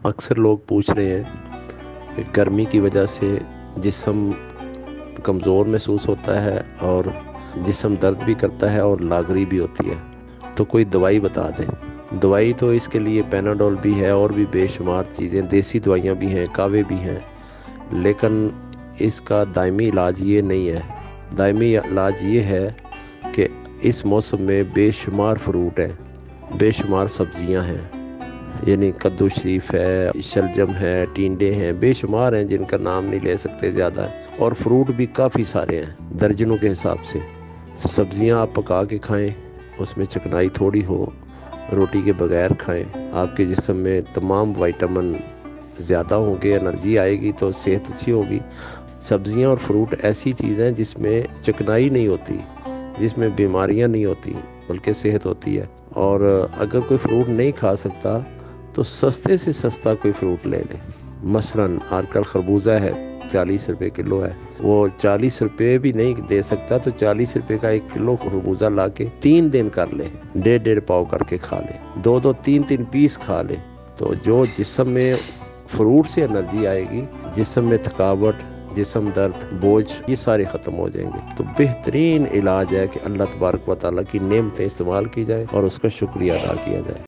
अक्सर लोग पूछ रहे हैं कि गर्मी की वजह से जिस्म कमज़ोर महसूस होता है और जिस्म दर्द भी करता है और लागरी भी होती है, तो कोई दवाई बता दें। दवाई तो इसके लिए पैनाडोल भी है और भी बेशुमार चीज़ें, देसी दवाइयाँ भी हैं, कावे भी हैं, लेकिन इसका दायमी इलाज ये नहीं है। दायमी इलाज ये है कि इस मौसम में बेशुमार फ्रूट हैं, बेशुमार सब्जियां हैं, यानी कद्दू शरीफ है, शलजम है, टिंडे हैं, बेशुमार हैं जिनका नाम नहीं ले सकते ज़्यादा है। और फ्रूट भी काफ़ी सारे हैं दर्जनों के हिसाब से। सब्जियां आप पका के खाएं, उसमें चिकनाई थोड़ी हो, रोटी के बगैर खाएं, आपके जिस्म में तमाम विटामिन ज़्यादा होंगे, एनर्जी आएगी तो सेहत अच्छी होगी। सब्जियां और फ्रूट ऐसी चीज़ें हैं जिसमें चिकनाई नहीं होती, जिसमें बीमारियां नहीं होती, बल्कि सेहत होती है। और अगर कोई फ्रूट नहीं खा सकता तो सस्ते से सस्ता कोई फ्रूट ले ले। मसलन आजकल खरबूजा है, 40 रुपये किलो है। वो 40 रुपये भी नहीं दे सकता तो 40 रुपये का 1 किलो खरबूजा ला के 3 दिन कर ले, 1.5 पाव करके खा ले, 2-2, 3-3 पीस खा ले, तो जो जिस्म में फ्रूट से एनर्जी आएगी, जिस्म में थकावट, जिस्म दर्द, बोझ, ये सारे ख़त्म हो जाएंगे। तो बेहतरीन इलाज है कि अल्लाह तबारक व तआला की नेमतें इस्तेमाल की जाए और उसका शुक्रिया अदा किया जाए।